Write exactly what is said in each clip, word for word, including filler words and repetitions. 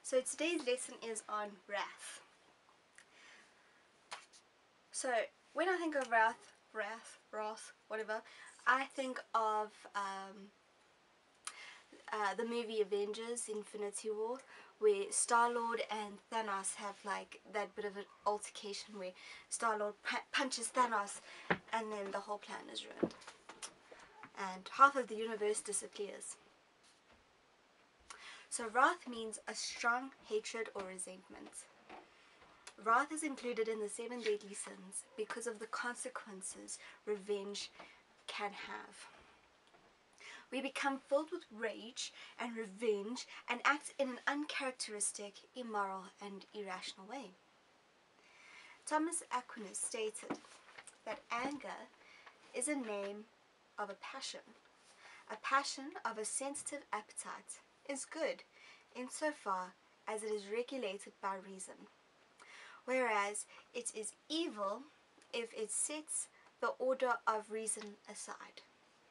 So today's lesson is on wrath. So when I think of wrath, wrath, wrath, whatever, I think of um, uh, the movie Avengers: Infinity War, where Star-Lord and Thanos have like that bit of an altercation where Star-Lord pu- punches Thanos and then the whole plan is ruined. And half of the universe disappears. So wrath means a strong hatred or resentment. Wrath is included in the seven deadly sins because of the consequences revenge can have. We become filled with rage and revenge and act in an uncharacteristic, immoral and irrational way. Thomas Aquinas stated that anger is a name of a passion. A passion of a sensitive appetite is good insofar as it is regulated by reason, whereas it is evil if it sets the order of reason aside.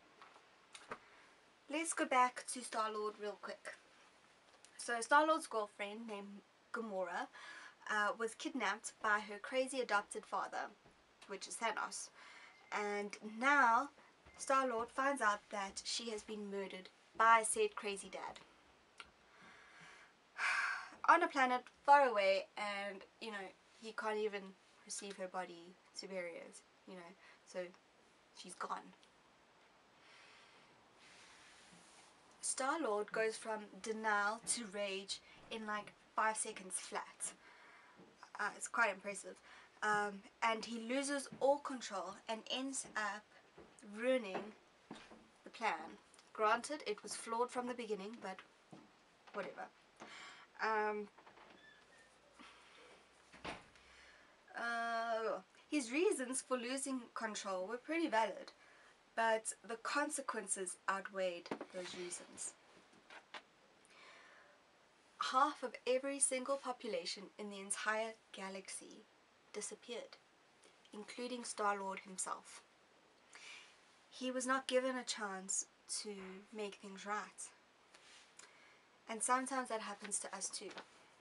Let's go back to Star-Lord real quick. So Star-Lord's girlfriend named Gamora uh, was kidnapped by her crazy adopted father, which is Thanos, and now Star-Lord finds out that she has been murdered by said crazy dad on a planet far away, and you know he can't even perceive her body superiors, you know, so she's gone. Star-Lord goes from denial to rage in like five seconds flat. Uh, it's quite impressive. Um, and he loses all control and ends up ruining the plan. Granted, it was flawed from the beginning, but whatever. Um, uh, his reasons for losing control were pretty valid, but the consequences outweighed those reasons. Half of every single population in the entire galaxy disappeared, including Star-Lord himself. He was not given a chance to make things right. And sometimes that happens to us too.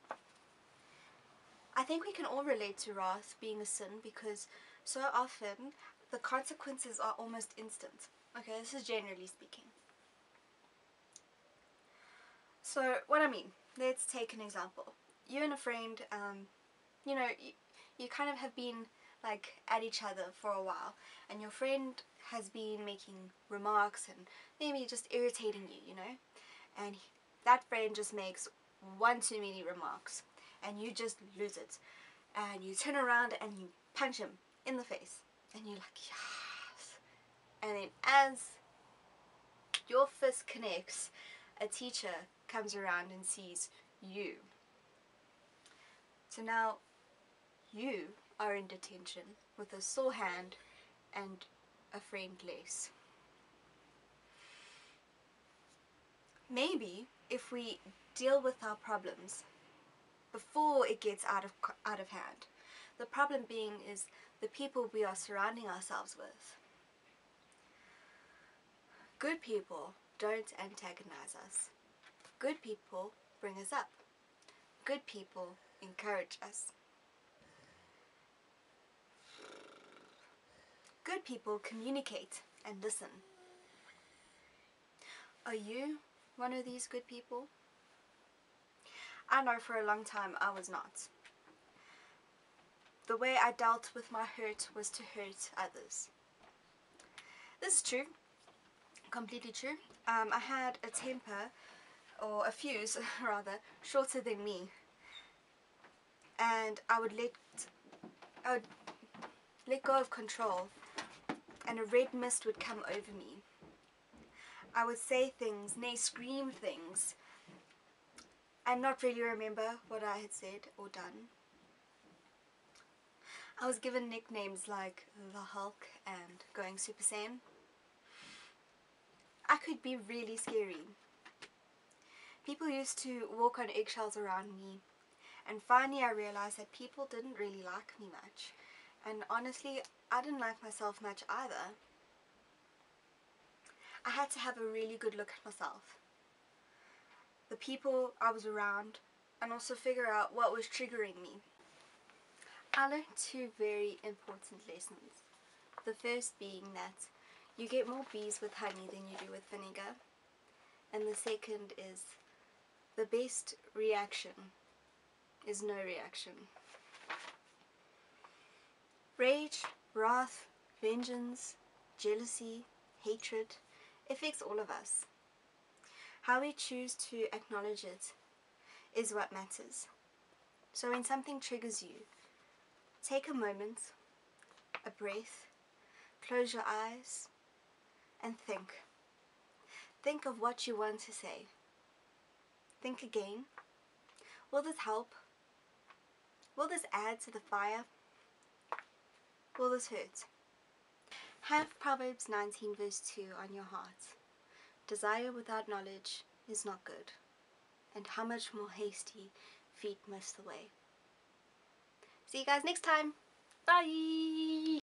I think we can all relate to wrath being a sin because so often the consequences are almost instant. Okay, this is generally speaking. So what I mean, let's take an example. You and a friend, um, you know, you, you kind of have been like at each other for a while, and your friend has been making remarks and maybe just irritating you, you know, and he, that friend just makes one too many remarks and you just lose it, and you turn around and you punch him in the face and you're like, yes, and then as your fist connects, a teacher comes around and sees you. So now you are in detention with a sore hand and a framed lace. Maybe if we deal with our problems before it gets out of out of hand, the problem being is the people we are surrounding ourselves with. Good people don't antagonize us. Good people bring us up. Good people encourage us. Good people communicate and listen. Are you one of these good people? I know for a long time I was not. The way I dealt with my hurt was to hurt others. This is true, completely true. Um, I had a temper, or a fuse rather, shorter than me, and I would let I would let go of control, and a red mist would come over me. I would say things, nay, scream things, and not really remember what I had said or done. I was given nicknames like the Hulk and Going Super Saiyan. I could be really scary. People used to walk on eggshells around me, and finally I realized that people didn't really like me much, and honestly I didn't like myself much either. I had to have a really good look at myself. The people I was around and also figure out what was triggering me. I learned two very important lessons. The first being that you get more bees with honey than you do with vinegar. And the second is the best reaction is no reaction. Rage, wrath, vengeance, jealousy, hatred affects all of us. How we choose to acknowledge it is what matters. So when something triggers you, take a moment, a breath, close your eyes, and think. Think of what you want to say. Think again. Will this help? Will this add to the fire? Will this hurt? Have Proverbs nineteen verse two on your heart. Desire without knowledge is not good, and how much more hasty feet miss the way. See you guys next time. Bye!